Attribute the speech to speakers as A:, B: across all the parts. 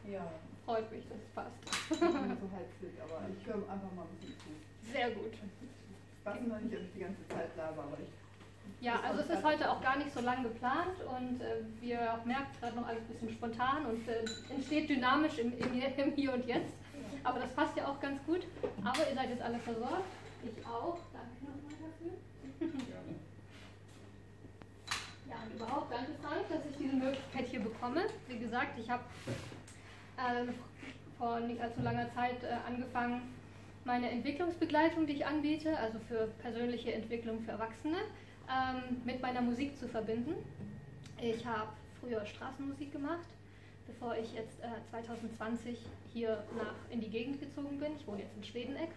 A: Ja.
B: Freut mich, dass es passt.
A: Ich bin so halb fit, aber ich höre einfach mal ein bisschen zu.
B: Sehr gut.
A: Ich weiß noch nicht, ob ich die ganze Zeit laber, aber ich...
B: Ja, also es ist heute auch gar nicht so lang geplant und wie ihr auch merkt, gerade noch alles ein bisschen spontan und entsteht dynamisch im Hier und Jetzt. Aber das passt ja auch ganz gut. Aber ihr seid jetzt alle versorgt. Ich auch. Danke nochmal dafür. Ja, und überhaupt danke Frank, dass ich diese Möglichkeit hier bekomme. Wie gesagt, ich habe vor nicht allzu langer Zeit angefangen, meine Entwicklungsbegleitung, die ich anbiete, also für persönliche Entwicklung für Erwachsene, mit meiner Musik zu verbinden. Ich habe früher Straßenmusik gemacht, bevor ich jetzt 2020 hier in die Gegend gezogen bin. Ich wohne jetzt in Schwedeneck.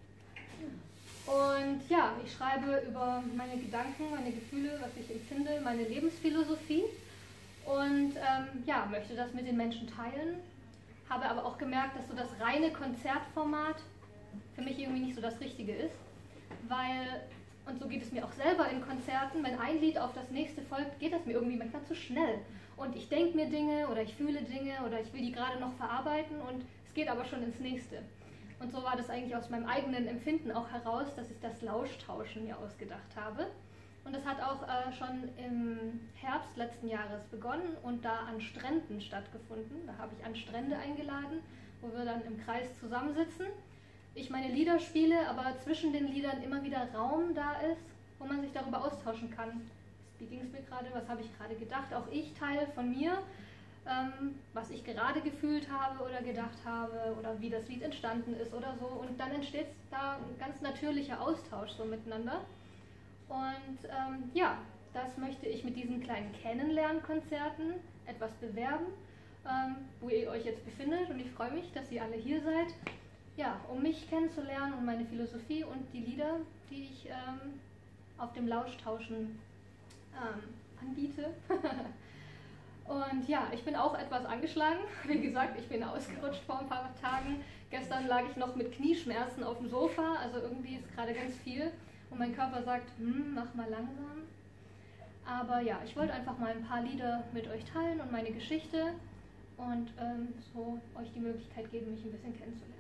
B: Und ja, ich schreibe über meine Gedanken, meine Gefühle, was ich empfinde, meine Lebensphilosophie und ja, möchte das mit den Menschen teilen. Habe aber auch gemerkt, dass so das reine Konzertformat für mich irgendwie nicht so das Richtige ist, weil, und so geht es mir auch selber in Konzerten, wenn ein Lied auf das nächste folgt, geht das mir irgendwie manchmal zu schnell. Und ich denke mir Dinge oder ich fühle Dinge oder ich will die gerade noch verarbeiten und es geht aber schon ins nächste. Und so war das eigentlich aus meinem eigenen Empfinden auch heraus, dass ich das Lauschtauschen mir ausgedacht habe. Und das hat auch schon im Herbst letzten Jahres begonnen und da an Stränden stattgefunden. Da habe ich an Strände eingeladen, wo wir dann im Kreis zusammensitzen. Ich meine Lieder spiele, aber zwischen den Liedern immer wieder Raum da ist, wo man sich darüber austauschen kann. Wie ging es mir gerade, was habe ich gerade gedacht? Auch ich teile von mir, was ich gerade gefühlt habe oder gedacht habe oder wie das Lied entstanden ist oder so. Und dann entsteht da ein ganz natürlicher Austausch so miteinander. Und ja, das möchte ich mit diesen kleinen Kennenlernkonzerten etwas bewerben, wo ihr euch jetzt befindet. Und ich freue mich, dass ihr alle hier seid, ja, um mich kennenzulernen und meine Philosophie und die Lieder, die ich auf dem Lauschtauschen anbiete. Und ja, ich bin auch etwas angeschlagen. Wie gesagt, ich bin ausgerutscht vor ein paar Tagen. Gestern lag ich noch mit Knieschmerzen auf dem Sofa, also irgendwie ist gerade ganz viel. Und mein Körper sagt, mach mal langsam. Aber ja, ich wollte einfach mal ein paar Lieder mit euch teilen und meine Geschichte und so euch die Möglichkeit geben, mich ein bisschen kennenzulernen.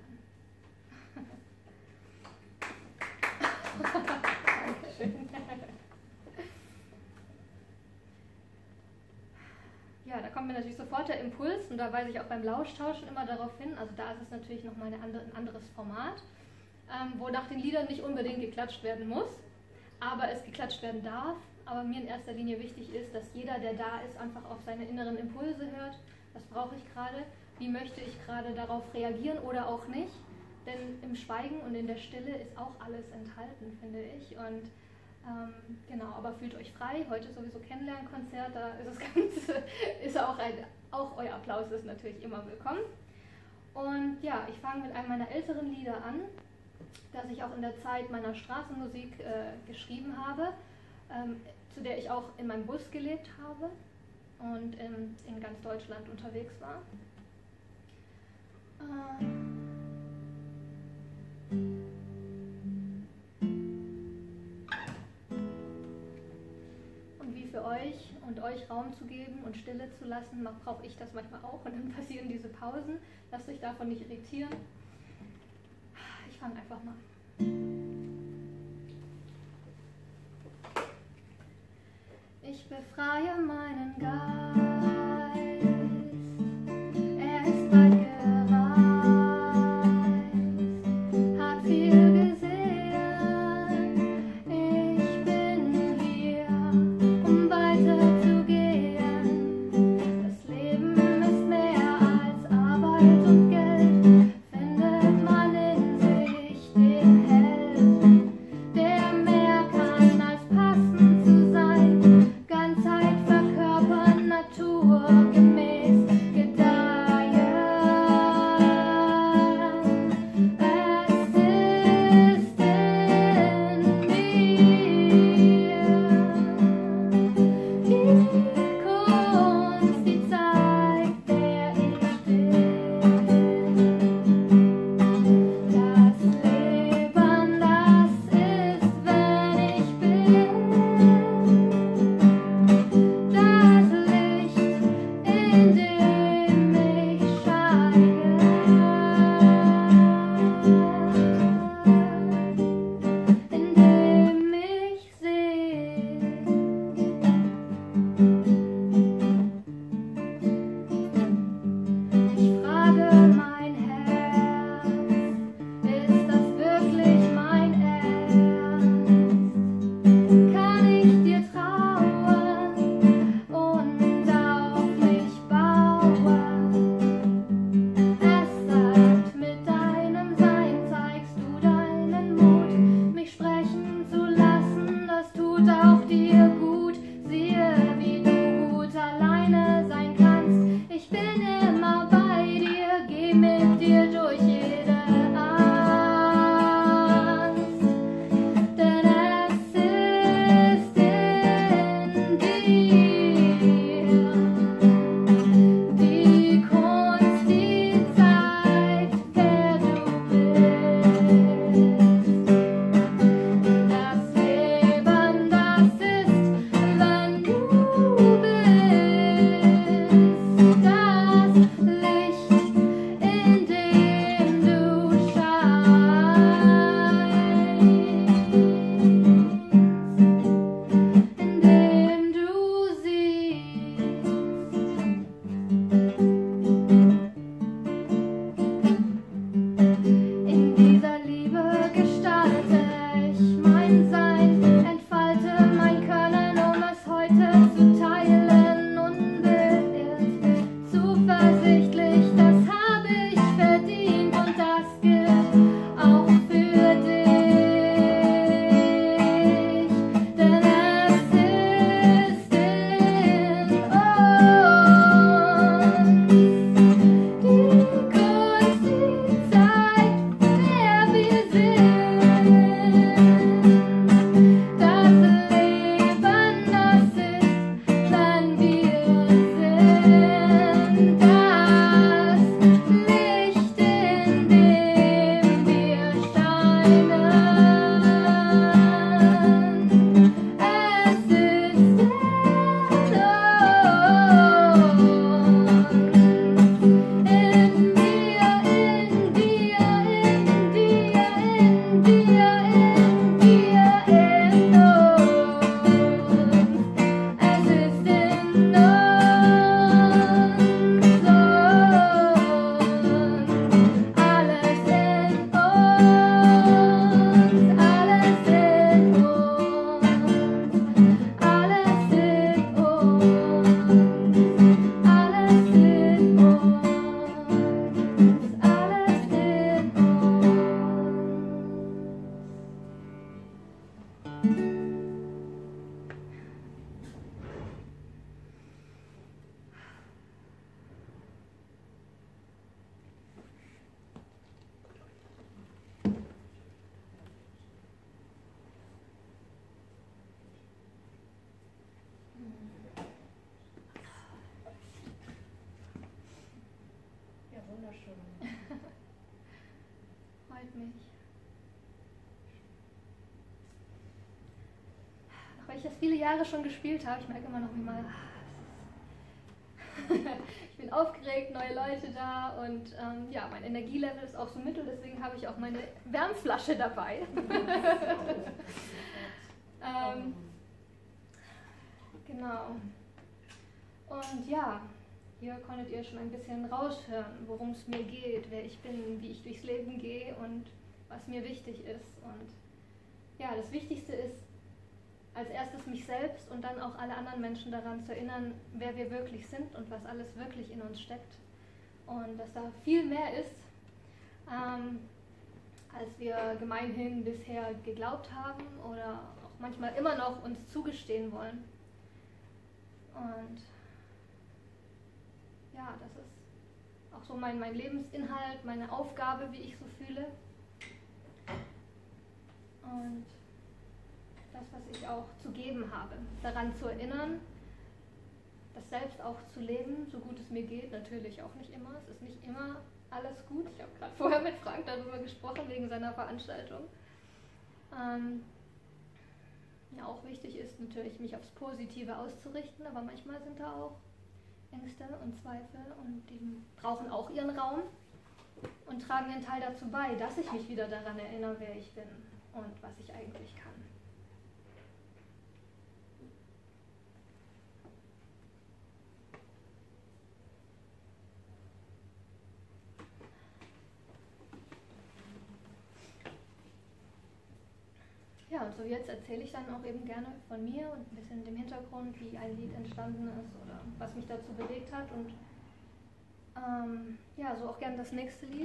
B: Dankeschön. Ja, da kommt mir natürlich sofort der Impuls und da weise ich auch beim Lauschtauschen immer darauf hin, also da ist es natürlich nochmal ein anderes Format, wo nach den Liedern nicht unbedingt geklatscht werden muss, aber es geklatscht werden darf. Aber mir in erster Linie wichtig ist, dass jeder, der da ist, einfach auf seine inneren Impulse hört. Was brauche ich gerade? Wie möchte ich gerade darauf reagieren oder auch nicht? Denn im Schweigen und in der Stille ist auch alles enthalten, finde ich. Und genau, aber fühlt euch frei. Heute ist sowieso Kennenlernkonzert, da ist das Ganze, ist auch euer Applaus ist natürlich immer willkommen. Und ja, ich fange mit einem meiner älteren Lieder an, das ich auch in der Zeit meiner Straßenmusik geschrieben habe, zu der ich auch in meinem Bus gelebt habe und in ganz Deutschland unterwegs war. Und wie für euch und euch Raum zu geben und Stille zu lassen, brauche ich das manchmal auch und dann passieren diese Pausen. Lasst euch davon nicht irritieren. Ich fange einfach mal an. Ich befreie meinen Geist, er ist weit gereist, hat viel gesehen. Ich bin hier, um weiterzugehen. Das Leben ist mehr als Arbeit und Geld, findet man in sich den Held, der mehr kann als passend zu sein. Ganzheit verkörpern, Natur.
C: Wunderschön.
B: Freut mich. Auch weil ich das viele Jahre schon gespielt habe, ich merke immer noch, wie mal ich bin aufgeregt, neue Leute da und ja, mein Energielevel ist auch so mittel, deswegen habe ich auch meine Wärmflasche dabei. Genau. Und ja, hier konntet ihr schon ein bisschen raushören, worum es mir geht, wer ich bin, wie ich durchs Leben gehe und was mir wichtig ist. Und ja, das Wichtigste ist, als erstes mich selbst und dann auch alle anderen Menschen daran zu erinnern, wer wir wirklich sind und was alles wirklich in uns steckt. Und dass da viel mehr ist, als wir gemeinhin bisher geglaubt haben oder auch manchmal immer noch uns zugestehen wollen. Und ja, das ist auch so mein Lebensinhalt, meine Aufgabe, wie ich so fühle. Und das, was ich auch zu geben habe, daran zu erinnern, das selbst auch zu leben, so gut es mir geht, natürlich auch nicht immer, es ist nicht immer alles gut. Ich habe gerade vorher mit Frank darüber gesprochen, wegen seiner Veranstaltung. Ja, auch wichtig ist natürlich, mich aufs Positive auszurichten, aber manchmal sind da auch Ängste und Zweifel und die brauchen auch ihren Raum und tragen einen Teil dazu bei, dass ich mich wieder daran erinnere, wer ich bin und was ich eigentlich kann. Ja, und so jetzt erzähle ich dann auch eben gerne von mir und ein bisschen dem Hintergrund, wie ein Lied entstanden ist oder was mich dazu bewegt hat und ja, so auch gerne das nächste Lied.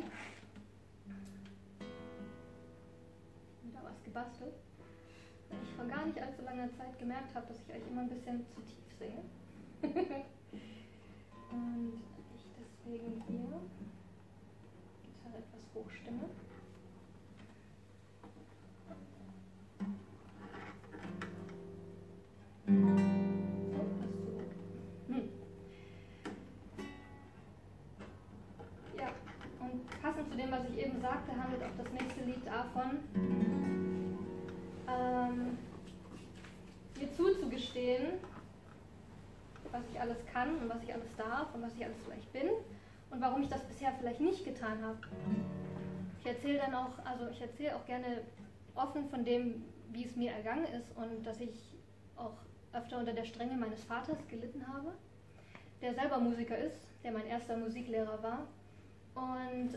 B: Wieder was gebastelt. Weil ich vor gar nicht allzu langer Zeit gemerkt habe, dass ich eigentlich immer ein bisschen zu tief singe. Und ich deswegen hier Gitarre etwas hochstimme. Ja, und passend zu dem, was ich eben sagte, handelt auch das nächste Lied davon, mir zuzugestehen, was ich alles kann und was ich alles darf und was ich alles vielleicht bin und warum ich das bisher vielleicht nicht getan habe. Ich erzähle dann auch, ich erzähle auch gerne offen von dem, wie es mir ergangen ist und dass ich auch öfter unter der Strenge meines Vaters gelitten habe, der selber Musiker ist, der mein erster Musiklehrer war. Und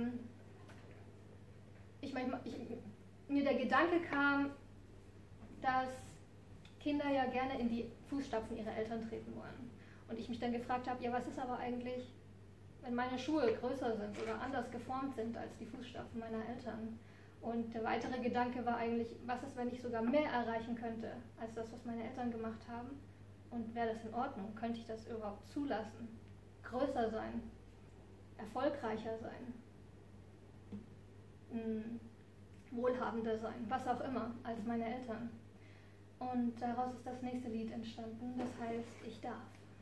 B: mir der Gedanke kam, dass Kinder ja gerne in die Fußstapfen ihrer Eltern treten wollen. Und ich mich dann gefragt habe, ja, was ist aber eigentlich, wenn meine Schuhe größer sind oder anders geformt sind als die Fußstapfen meiner Eltern? Und der weitere Gedanke war eigentlich, was ist, wenn ich sogar mehr erreichen könnte, als das, was meine Eltern gemacht haben? Und wäre das in Ordnung? Könnte ich das überhaupt zulassen? Größer sein? Erfolgreicher sein? Wohlhabender sein? Was auch immer, als meine Eltern. Und daraus ist das nächste Lied entstanden, das heißt, ich darf.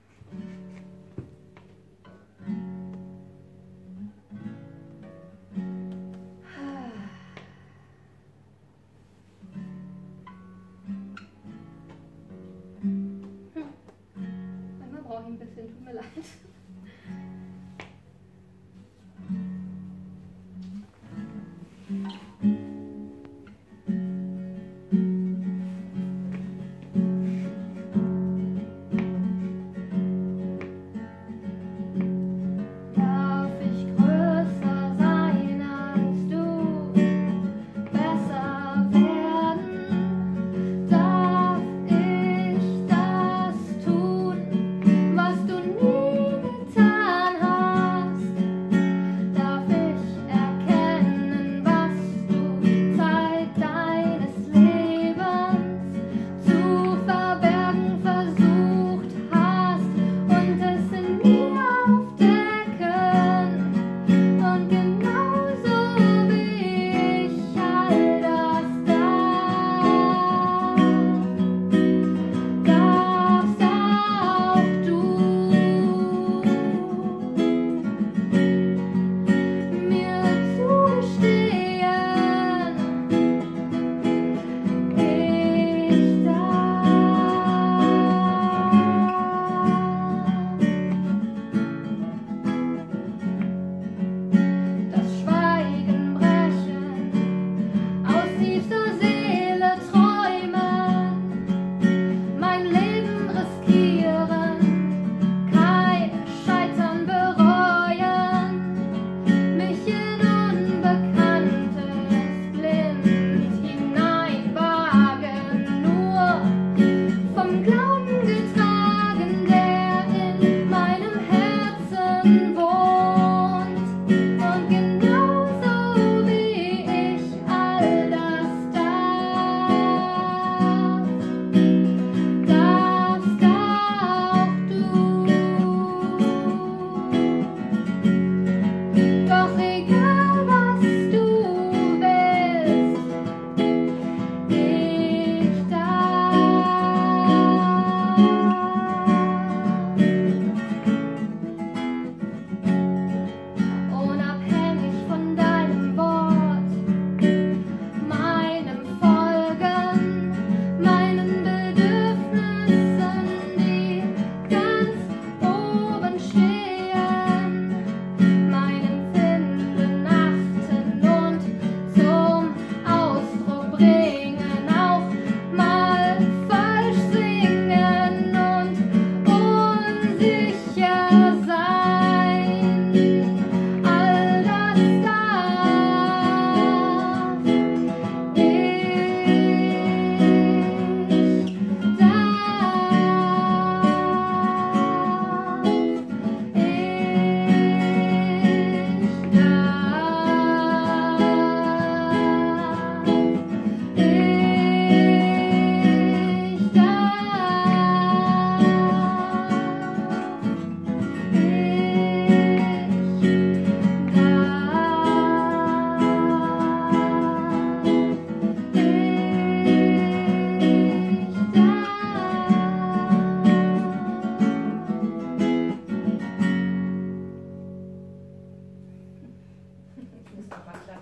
B: Manchmal brauche ich ein bisschen, tut mir leid.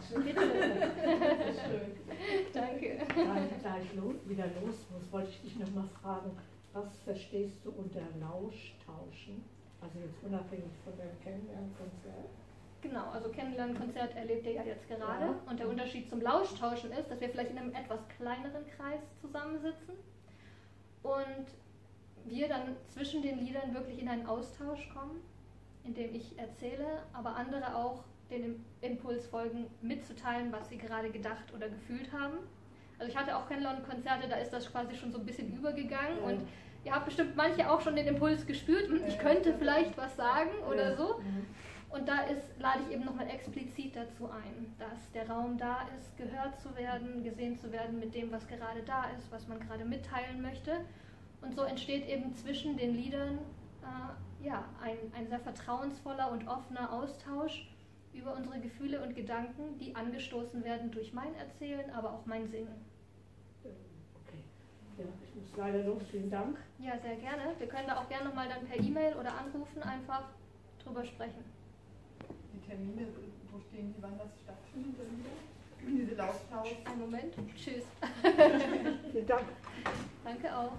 C: quatschen.
B: Bitte.
C: Schön.
B: Danke.
C: Da ich gleich wieder los muss, wollte ich dich noch mal fragen, was verstehst du unter Lauschtauschen? Also jetzt unabhängig von deinem Kennenlernkonzert.
B: Genau, also Kennenlernkonzert erlebt ihr ja jetzt gerade.
C: Ja.
B: Und der Unterschied zum Lauschtauschen ist, dass wir vielleicht in einem etwas kleineren Kreis zusammensitzen und wir dann zwischen den Liedern wirklich in einen Austausch kommen, in dem ich erzähle, aber andere auch den Impuls folgen, mitzuteilen, was sie gerade gedacht oder gefühlt haben. Also ich hatte auch Kennenlernkonzerte, da ist das quasi schon so ein bisschen übergegangen und ihr habt bestimmt manche auch schon den Impuls gespürt, ich könnte vielleicht was sagen oder so. Und da lade ich eben nochmal explizit dazu ein, dass der Raum da ist, gehört zu werden, gesehen zu werden mit dem, was gerade da ist, was man gerade mitteilen möchte. Und so entsteht eben zwischen den Liedern ein sehr vertrauensvoller und offener Austausch über unsere Gefühle und Gedanken, die angestoßen werden durch mein Erzählen, aber auch mein Singen.
C: Okay. Ja, ich muss leider los. Vielen Dank.
B: Ja, sehr gerne. Wir können da auch gerne nochmal dann per E-Mail oder anrufen einfach drüber sprechen.
A: Die Termine, wo stehen die, wann das stattfindet? Diese Laustausch.
B: Einen Moment. Tschüss.
C: Vielen Dank.
B: Danke auch.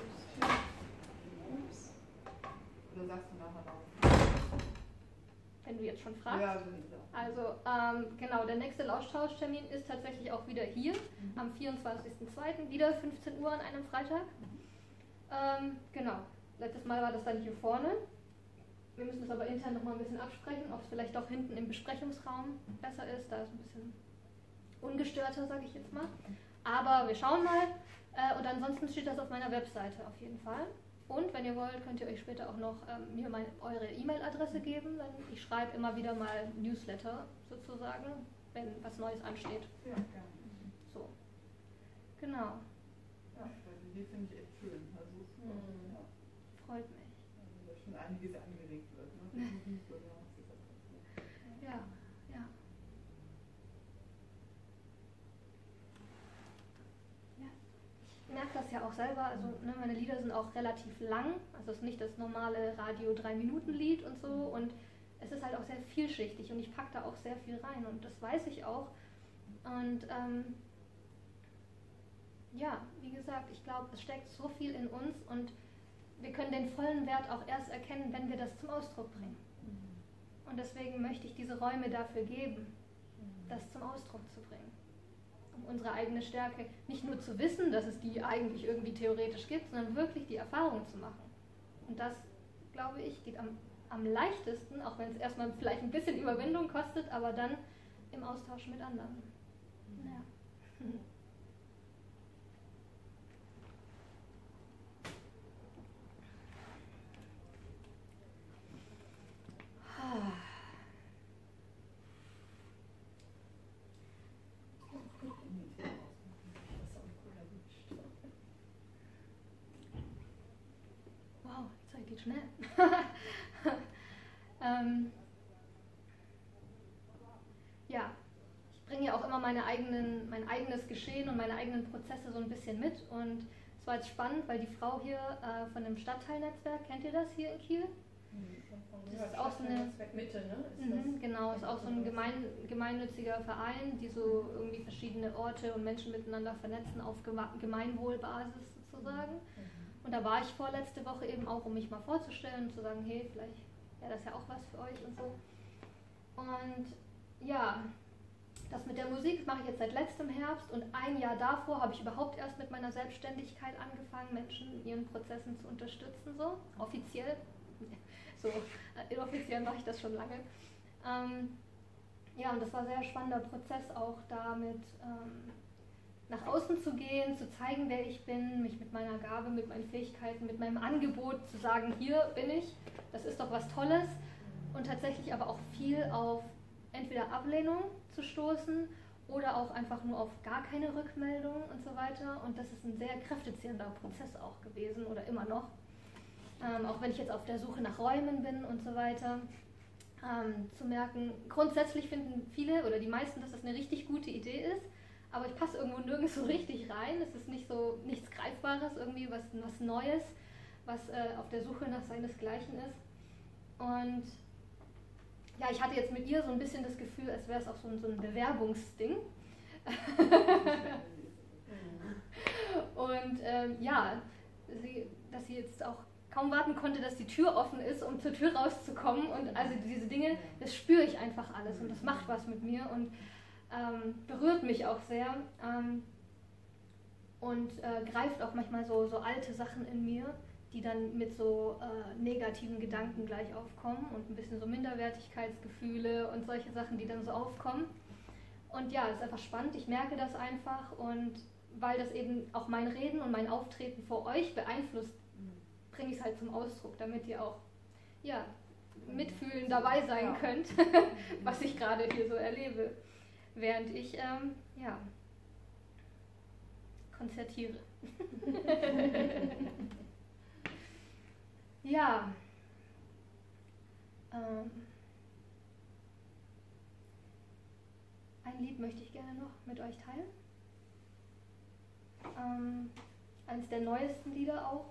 A: Oder sagst du nachher noch?
B: Wenn du jetzt schon fragst.
A: Ja,
B: Also genau, der nächste Lauschtauschtermin ist tatsächlich auch wieder hier, am 24.02., wieder 15 Uhr an einem Freitag. Genau, letztes Mal war das dann hier vorne. Wir müssen es aber intern nochmal ein bisschen absprechen, ob es vielleicht doch hinten im Besprechungsraum besser ist. Da ist ein bisschen ungestörter, sage ich jetzt mal. Aber wir schauen mal. Und ansonsten steht das auf meiner Webseite auf jeden Fall. Und wenn ihr wollt, könnt ihr euch später auch noch mir eure E-Mail-Adresse geben. Ich schreibe immer wieder mal Newsletter sozusagen, wenn was Neues ansteht.
A: Ja, gerne.
B: So, genau.
A: Ja, weil die Idee finde ich echt schön. Also, ja,
B: Freut mich.
A: da schon einiges angeregt wird. Ne?
B: Ja, ja. Ich merke das ja auch selber, also meine Lieder sind auch relativ lang, also es ist nicht das normale Radio 3-Minuten-Lied und so und es ist halt auch sehr vielschichtig und ich packe da auch sehr viel rein und das weiß ich auch und ja, wie gesagt, ich glaube, es steckt so viel in uns und wir können den vollen Wert auch erst erkennen, wenn wir das zum Ausdruck bringen. Und deswegen möchte ich diese Räume dafür geben, das zum Ausdruck zu bringen. Um unsere eigene Stärke nicht nur zu wissen, dass es die eigentlich irgendwie theoretisch gibt, sondern wirklich die Erfahrung zu machen. Und das, glaube ich, geht am leichtesten, auch wenn es erstmal vielleicht ein bisschen Überwindung kostet, aber dann im Austausch mit anderen. Ja. Wow, die Zeit geht schnell. Ja, ich bringe ja auch immer mein eigenes Geschehen und meine eigenen Prozesse so ein bisschen mit und es war jetzt spannend, weil die Frau hier von dem Stadtteilnetzwerk, kennt ihr das hier in Kiel? Das ist auch so eine
D: Mitte, ne?
B: genau, ist auch so ein gemeinnütziger Verein, die so irgendwie verschiedene Orte und Menschen miteinander vernetzen auf Gemeinwohlbasis sozusagen. Und da war ich vorletzte Woche eben auch, um mich mal vorzustellen und zu sagen, hey, vielleicht wäre das ja auch was für euch und so. Und ja, das mit der Musik mache ich jetzt seit letztem Herbst und ein Jahr davor habe ich überhaupt erst mit meiner Selbstständigkeit angefangen, Menschen in ihren Prozessen zu unterstützen, so offiziell. So, inoffiziell mache ich das schon lange. Ja, und das war ein sehr spannender Prozess, auch damit nach außen zu gehen, zu zeigen, wer ich bin, mich mit meiner Gabe, mit meinen Fähigkeiten, mit meinem Angebot zu sagen, hier bin ich, das ist doch was Tolles. Und tatsächlich aber auch viel auf entweder Ablehnung zu stoßen oder auch einfach nur auf gar keine Rückmeldung und so weiter. Und das ist ein sehr kräftezehrender Prozess auch gewesen oder immer noch. Auch wenn ich jetzt auf der Suche nach Räumen bin und so weiter, zu merken, grundsätzlich finden viele oder die meisten, dass das eine richtig gute Idee ist, aber ich passe irgendwo nirgends so richtig rein. Es ist nicht so nichts Greifbares, irgendwie was Neues, was auf der Suche nach seinesgleichen ist. Und ja, ich hatte jetzt mit ihr so ein bisschen das Gefühl, als wäre es auch so ein Bewerbungsding. Und ja, dass sie jetzt auch kaum warten konnte, dass die Tür offen ist, um zur Tür rauszukommen. Und also diese Dinge, das spüre ich einfach alles und das macht was mit mir und berührt mich auch sehr und greift auch manchmal so alte Sachen in mir, die dann mit so negativen Gedanken gleich aufkommen und ein bisschen so Minderwertigkeitsgefühle und solche Sachen, die dann so aufkommen. Und ja, es ist einfach spannend, ich merke das einfach und weil das eben auch mein Reden und mein Auftreten vor euch beeinflusst, bringe ich es halt zum Ausdruck, damit ihr auch ja, mitfühlend dabei sein könnt, was ich gerade hier so erlebe, während ich ja, konzertiere. Ja, ein Lied möchte ich gerne noch mit euch teilen. Eines der neuesten Lieder auch.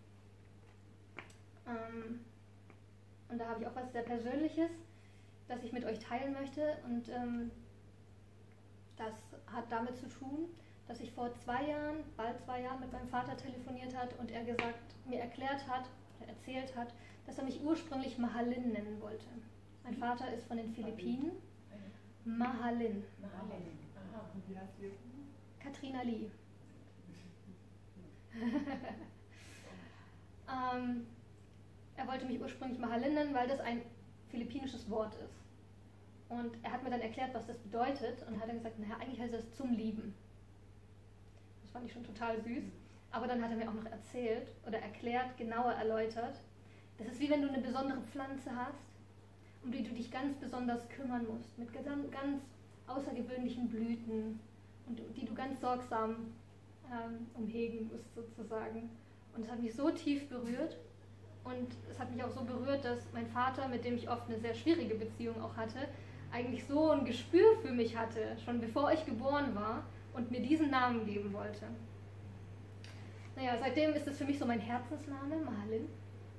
B: Und da habe ich auch was sehr Persönliches, das ich mit euch teilen möchte. Und das hat damit zu tun, dass ich vor 2 Jahren, bald 2 Jahren, mit meinem Vater telefoniert hat und er mir erzählt hat, dass er mich ursprünglich Mahalin nennen wollte. Mein Vater ist von den Philippinen. Mahalin.
A: Aha, und wie heißt die?
B: Katrina Lee. Er wollte mich ursprünglich Mahalin nennen, weil das ein philippinisches Wort ist. Und er hat mir dann erklärt, was das bedeutet und hat dann gesagt, naja, eigentlich heißt das zum Lieben. Das fand ich schon total süß. Aber dann hat er mir auch noch erzählt oder erklärt, genauer erläutert, das ist wie wenn du eine besondere Pflanze hast, um die du dich ganz besonders kümmern musst, mit ganz außergewöhnlichen Blüten und die du ganz sorgsam umhegen musst sozusagen. Und es hat mich so tief berührt und es hat mich auch so berührt, dass mein Vater, mit dem ich oft eine sehr schwierige Beziehung auch hatte, eigentlich so ein Gespür für mich hatte, schon bevor ich geboren war und mir diesen Namen geben wollte. Naja, seitdem ist es für mich so mein Herzensname, Mahalin.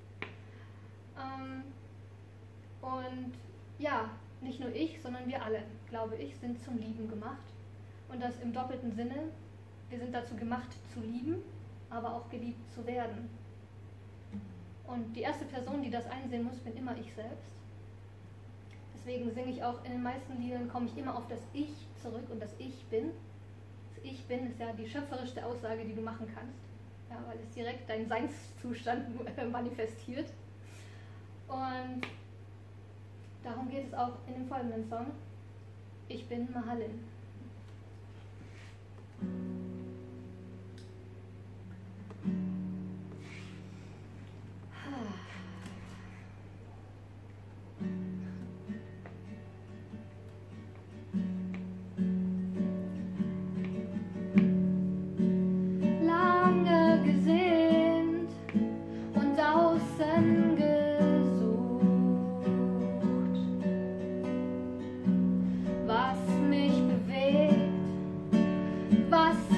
B: Und ja, nicht nur ich, sondern wir alle, glaube ich, sind zum Lieben gemacht. Und das im doppelten Sinne. Wir sind dazu gemacht, zu lieben, aber auch geliebt zu werden. Und die erste Person, die das einsehen muss, bin immer ich selbst. Deswegen singe ich auch in den meisten Liedern, komme ich immer auf das Ich zurück und das Ich bin. Das Ich bin ist ja die schöpferischste Aussage, die du machen kannst. Ja, weil es direkt deinen Seinszustand manifestiert. Und darum geht es auch in dem folgenden Song. Ich bin Mahalin. Was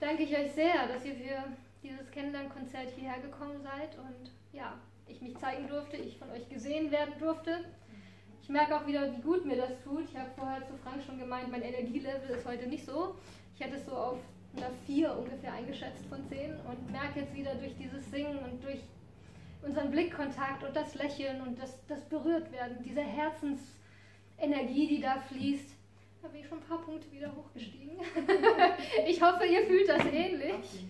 B: danke ich euch sehr, dass ihr für dieses Kennenlernkonzert hierher gekommen seid und ja, ich mich zeigen durfte, ich von euch gesehen werden durfte. Ich merke auch wieder, wie gut mir das tut. Ich habe vorher zu Frank schon gemeint, mein Energielevel ist heute nicht so. Ich hätte es so auf einer 4 ungefähr eingeschätzt von 10 und merke jetzt wieder durch dieses Singen und durch unseren Blickkontakt und das Lächeln und das Berührtwerden, diese Herzensenergie, die da fließt, da bin ich schon ein paar Punkte wieder hochgestiegen. Ich hoffe, ihr fühlt das ähnlich.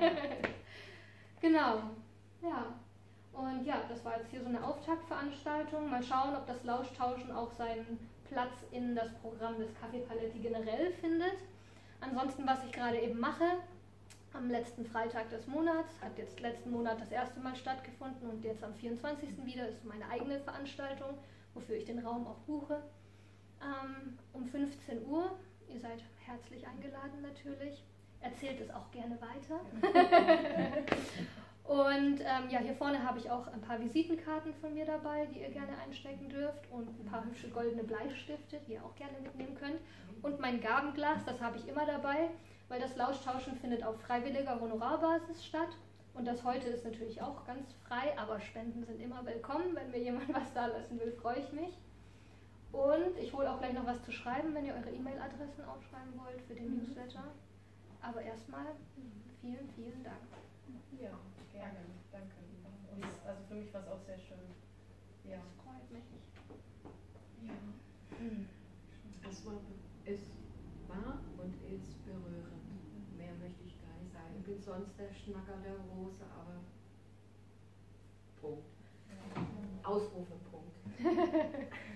B: Genau, ja. Und ja, das war jetzt hier so eine Auftaktveranstaltung. Mal schauen, ob das Lauschtauschen auch seinen Platz in das Programm des Café Paletti generell findet. Ansonsten, was ich gerade eben mache, am letzten Freitag des Monats, hat jetzt letzten Monat das erste Mal stattgefunden und jetzt am 24. wieder ist meine eigene Veranstaltung, wofür ich den Raum auch buche. Um 15 Uhr, ihr seid herzlich eingeladen natürlich, erzählt es auch gerne weiter. Und ja, hier vorne habe ich auch ein paar Visitenkarten von mir dabei, die ihr gerne einstecken dürft und ein paar hübsche goldene Bleistifte, die ihr auch gerne mitnehmen könnt. Und mein Gabenglas, das habe ich immer dabei, weil das Lauschtauschen findet auf freiwilliger Honorarbasis statt. Und das heute ist natürlich auch ganz frei, aber Spenden sind immer willkommen. Wenn mir jemand was da lassen will, freue ich mich. Und ich hole auch gleich noch was zu schreiben, wenn ihr eure E-Mail-Adressen aufschreiben wollt für den Newsletter. Aber erstmal vielen, vielen Dank.
D: Ja, gerne. Danke. Und also für mich war es auch sehr schön. Ja.
B: Das freut mich.
D: Ja.
E: Es war und ist berührend. Mehr möchte ich gar nicht sagen. Ich bin sonst der Schnacker der Rose, aber Punkt. Ausrufe, Punkt.